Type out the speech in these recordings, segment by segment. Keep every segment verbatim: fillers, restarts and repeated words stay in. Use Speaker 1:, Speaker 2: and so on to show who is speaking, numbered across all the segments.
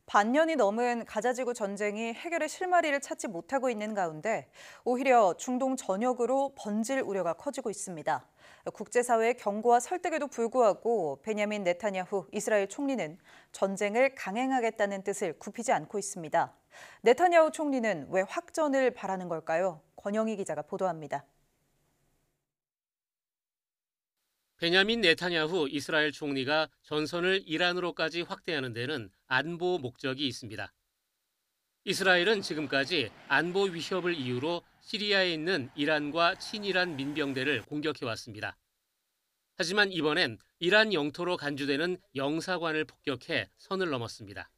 Speaker 1: 반년이 넘은 가자지구 전쟁이 해결의 실마리를 찾지 못하고 있는 가운데 오히려 중동 전역으로 번질 우려가 커지고 있습니다. 국제사회의 경고와 설득에도 불구하고 베냐민 네타냐후 이스라엘 총리는 전쟁을 강행하겠다는 뜻을 굽히지 않고 있습니다. 네타냐후 총리는 왜 확전을 바라는 걸까요? 권영희 기자가 보도합니다.
Speaker 2: 베냐민 네타냐후 이스라엘 총리가 전선을 이란으로까지 확대하는 데는 안보 목적이 있습니다. 이스라엘은 지금까지 안보 위협을 이유로 시리아에 있는 이란과 친이란 민병대를 공격해왔습니다. 하지만 이번엔 이란 영토로 간주되는 영사관을 폭격해 선을 넘었습니다.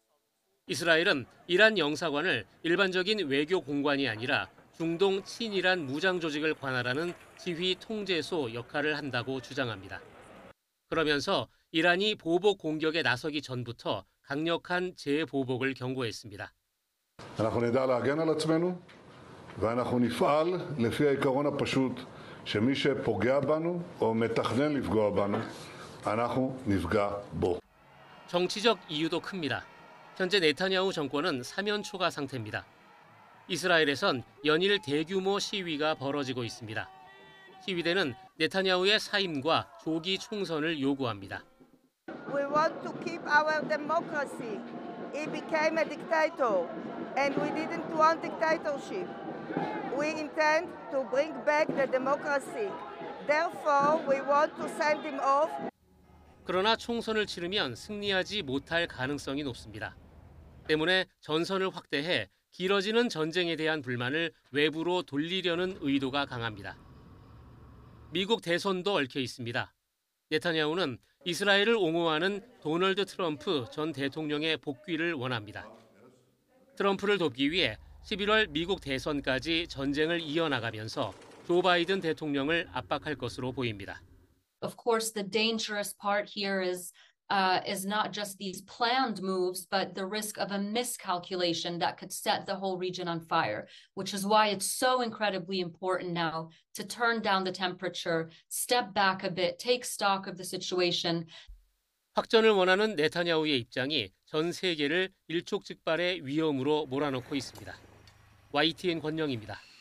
Speaker 2: 이스라엘은 이란 영사관을 일반적인 외교 공관이 아니라 중동 친이란 무장 조직을 관할하는 지휘 통제소 역할을 한다고 주장합니다. 그러면서 이란이 보복 공격에 나서기 전부터 강력한 재보복을 경고했습니다.
Speaker 3: אנחנו נדע להגן על עצמנו ואנחנו נפעל לפי העיקרון הפשוט שמי שפוגע בנו או מתכנן לפגוע בנו אנחנו נפגע בו.
Speaker 2: 정치적 이유도 큽니다. 현재 네타냐후 정권은 사면 초과 상태입니다. 이스라엘에선 연일 대규모 시위가 벌어지고 있습니다. 시위대는 네타냐후의 사임과 조기 총선을 요구합니다.
Speaker 4: We want to keep our democracy. He became a dictator, and we didn't want dictatorship. We intend to bring back the democracy. Therefore, we want to send him off.
Speaker 2: 그러나 총선을 치르면 승리하지 못할 가능성이 높습니다. 때문에 전선을 확대해 길어지는 전쟁에 대한 불만을 외부로 돌리려는 의도가 강합니다. 미국 대선도 얽혀 있습니다. 네타냐후는 이스라엘을 옹호하는 도널드 트럼프 전 대통령의 복귀를 원합니다. 트럼프를 돕기 위해 십일월 미국 대선까지 전쟁을 이어나가면서 조 바이든 대통령을 압박할 것으로 보입니다.
Speaker 5: Of course, the dangerous part here is uh, is not just these planned moves, but the risk of a miscalculation that could set the whole region on fire, which is why it's so incredibly important now to turn down the temperature, step back a bit, take stock of the situation.
Speaker 2: 확전을 원하는 네타냐후의 입장이 전 세계를 일촉즉발의 위험으로 몰아넣고 있습니다. 와이티엔 권영입니다.